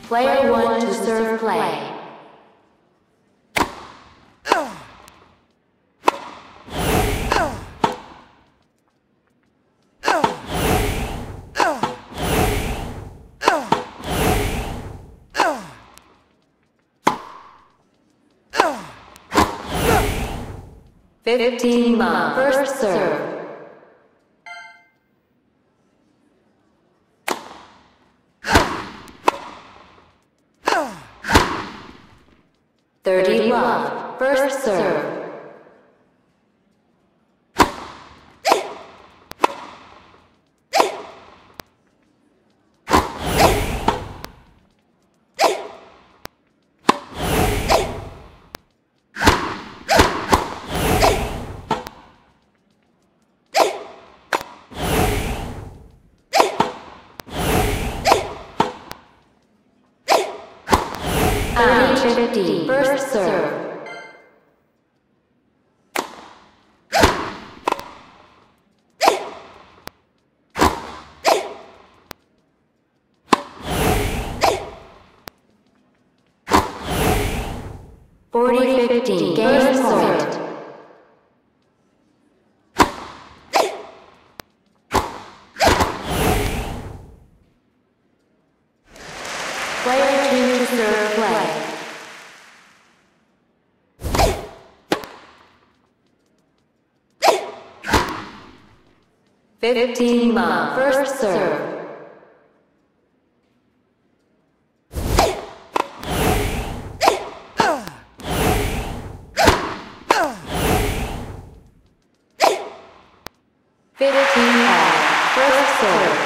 Player 1 to serve play. Fifteen love. First serve. Thirty love. First serve. First serve. Game start. Player 2 to serve play. Fifteen love. First serve. First serve.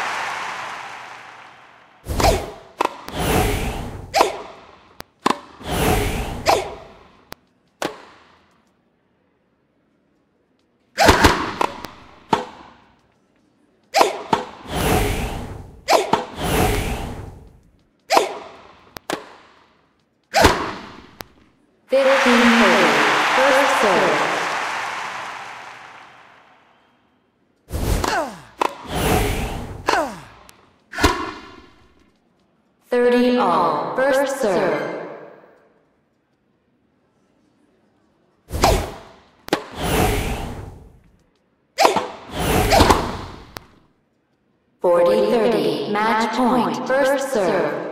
First serve. 30 all. First serve. Match point. First serve.